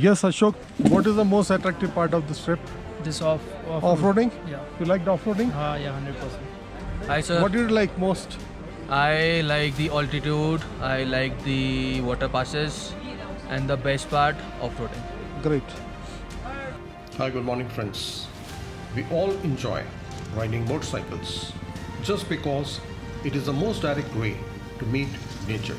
Yes, Ashok. What is the most attractive part of this trip? This Off-roading? Yeah. You liked off-roading? Yeah, 100%. Hi sir. What did you like most? I like the altitude, I like the water passes, and the best part, off-roading. Great. Hi, good morning friends. We all enjoy riding motorcycles just because it is the most direct way to meet nature.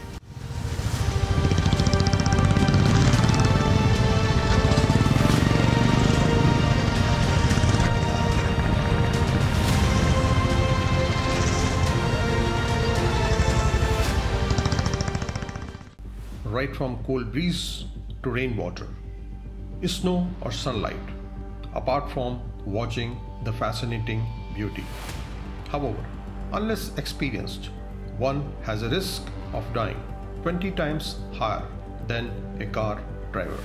Right from cold breeze to rainwater, snow or sunlight, apart from watching the fascinating beauty. However, unless experienced, one has a risk of dying 20 times higher than a car driver.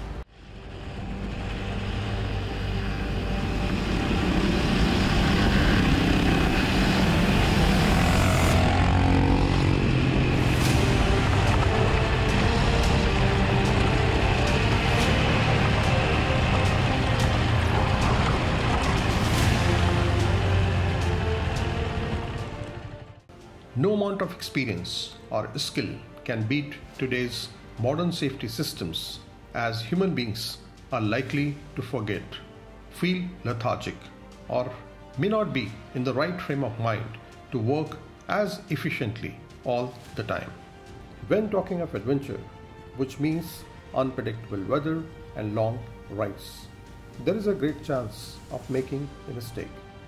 No amount of experience or skill can beat today's modern safety systems, as human beings are likely to forget, feel lethargic, or may not be in the right frame of mind to work as efficiently all the time. When talking of adventure, which means unpredictable weather and long rides, there is a great chance of making a mistake.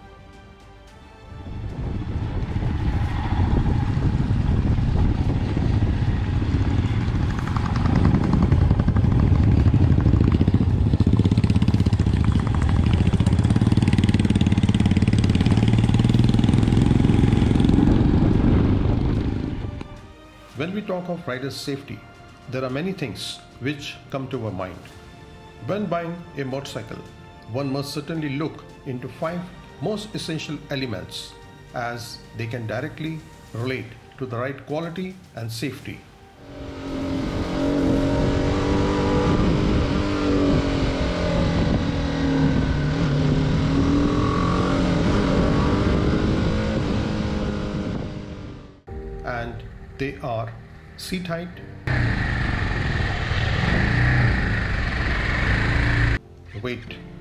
When we talk of riders' safety, there are many things which come to our mind. When buying a motorcycle, one must certainly look into 5 most essential elements, as they can directly relate to the right quality and safety. And they are seat height, weight,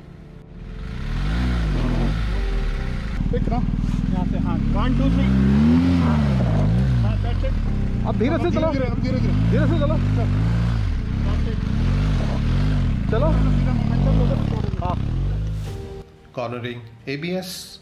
Pick ना यहाँ से हाँ 1 2 3 हाँ that's it अब धीरे से चलो धीरे से चलो चलो हाँ cornering ABS,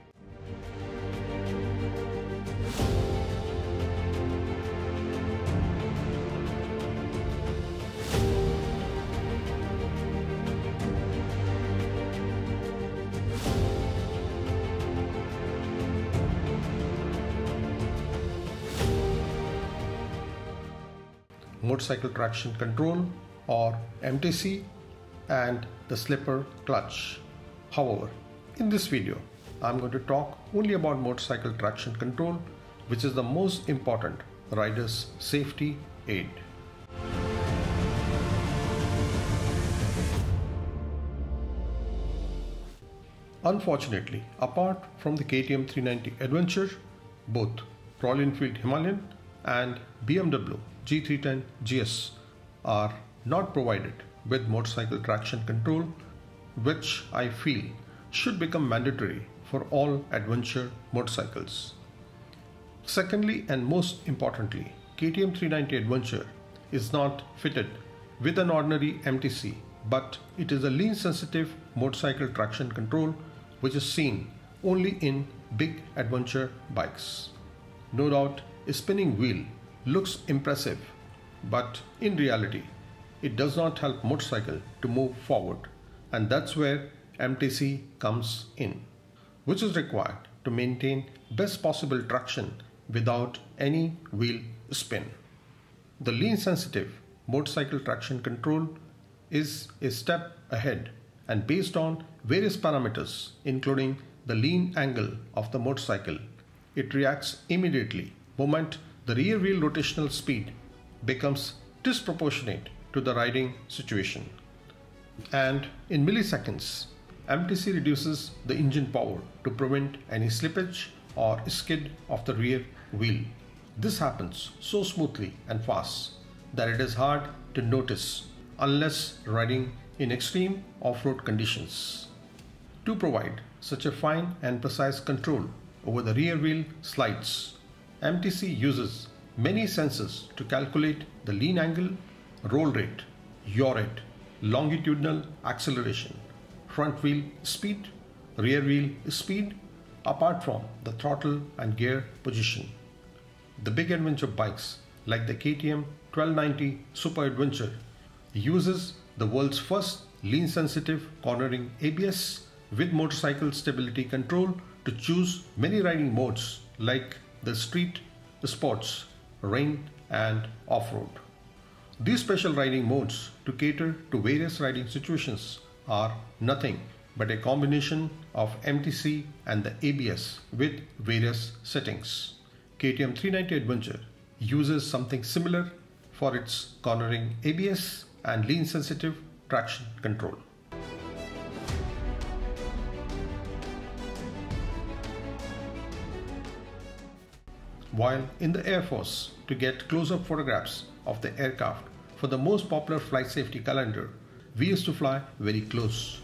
motorcycle traction control or MTC, and the slipper clutch. However, in this video, I'm going to talk only about motorcycle traction control, which is the most important rider's safety aid. Unfortunately, apart from the KTM 390 Adventure, both Royal Enfield Himalayan and BMW G310 GS are not provided with motorcycle traction control, which I feel should become mandatory for all adventure motorcycles. Secondly, and most importantly, KTM 390 Adventure is not fitted with an ordinary MTC, but it is a lean sensitive motorcycle traction control which is seen only in big adventure bikes. No doubt, a spinning wheel looks impressive, but in reality, it does not help motorcycle to move forward, and that's where MTC comes in, which is required to maintain best possible traction without any wheel spin. The lean sensitive motorcycle traction control is a step ahead, and based on various parameters including the lean angle of the motorcycle, it reacts immediately moment the rear wheel rotational speed becomes disproportionate to the riding situation. And in milliseconds, MTC reduces the engine power to prevent any slippage or skid of the rear wheel. This happens so smoothly and fast that it is hard to notice unless riding in extreme off-road conditions. To provide such a fine and precise control over the rear wheel slides, MTC uses many sensors to calculate the lean angle, roll rate, yaw rate, longitudinal acceleration, front wheel speed, rear wheel speed, apart from the throttle and gear position. The big adventure bikes like the KTM 1290 Super Adventure uses the world's first lean sensitive cornering ABS with motorcycle stability control to choose many riding modes like the street, sports, rain and off-road. These special riding modes to cater to various riding situations are nothing but a combination of MTC and the ABS with various settings. KTM 390 Adventure uses something similar for its cornering ABS and lean sensitive traction control. While in the Air Force, to get close-up photographs of the aircraft for the most popular flight safety calendar, we used to fly very close.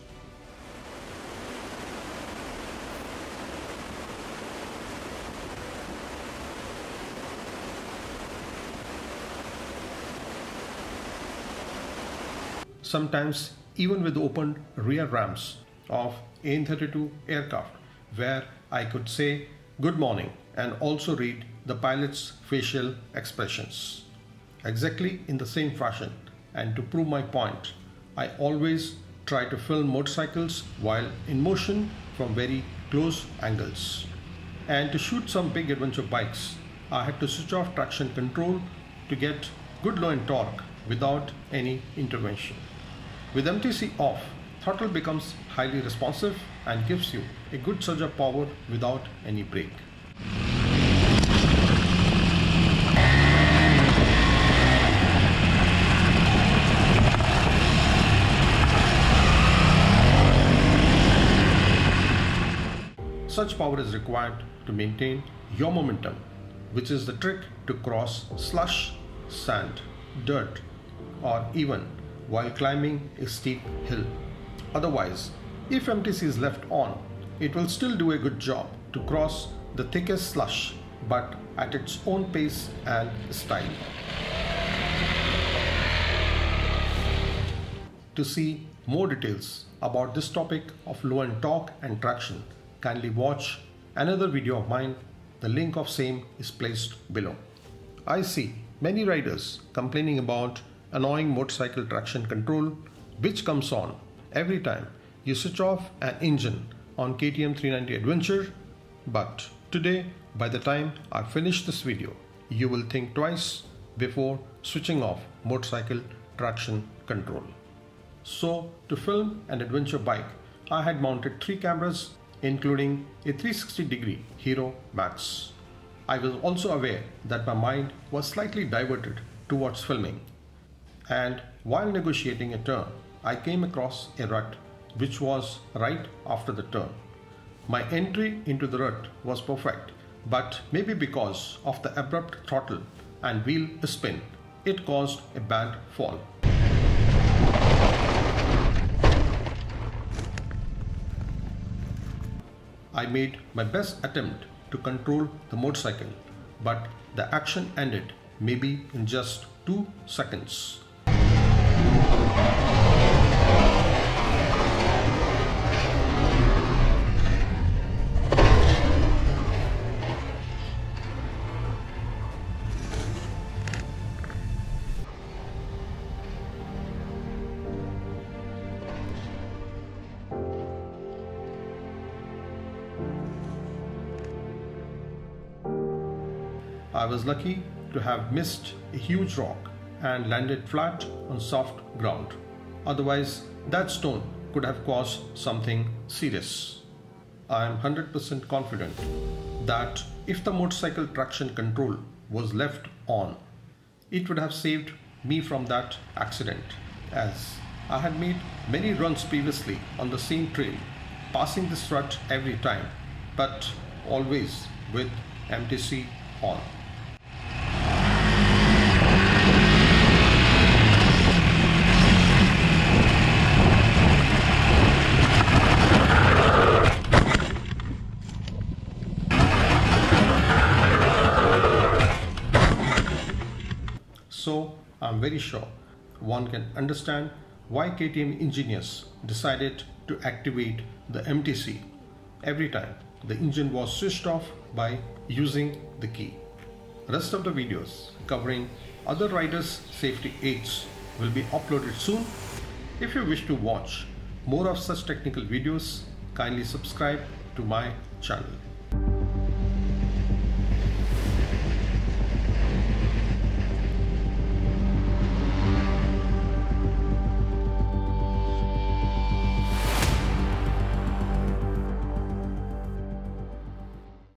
Sometimes even with opened rear ramps of AN-32 aircraft, where I could say good morning and also read the pilot's facial expressions. Exactly in the same fashion, and to prove my point, I always try to film motorcycles while in motion from very close angles. And to shoot some big adventure bikes, I had to switch off traction control to get good low end torque without any intervention. With MTC off, throttle becomes highly responsive and gives you a good surge of power without any brake. Such power is required to maintain your momentum, which is the trick to cross slush, sand, dirt, or even while climbing a steep hill. Otherwise, if MTC is left on, it will still do a good job to cross the thickest slush, but at its own pace and style. To see more details about this topic of low end torque and traction, kindly watch another video of mine. The link of same is placed below. I see many riders complaining about annoying motorcycle traction control, which comes on every time you switch off an engine on KTM 390 Adventure. But today, by the time I finish this video, you will think twice before switching off motorcycle traction control. So to film an adventure bike, I had mounted 3 cameras, including a 360-degree Hero Max. I was also aware that my mind was slightly diverted towards filming, and while negotiating a turn, I came across a rut which was right after the turn. My entry into the rut was perfect, but maybe because of the abrupt throttle and wheel spin, it caused a bad fall. I made my best attempt to control the motorcycle, but the action ended maybe in just 2 seconds. I was lucky to have missed a huge rock and landed flat on soft ground. Otherwise, that stone could have caused something serious. I am 100% confident that if the motorcycle traction control was left on, it would have saved me from that accident, as I had made many runs previously on the same trail, passing this rut every time, but always with MTC on. So I'm very sure one can understand why KTM engineers decided to activate the MTC every time the engine was switched off by using the key. Rest of the videos covering other riders' safety aids will be uploaded soon. If you wish to watch more of such technical videos, kindly subscribe to my channel.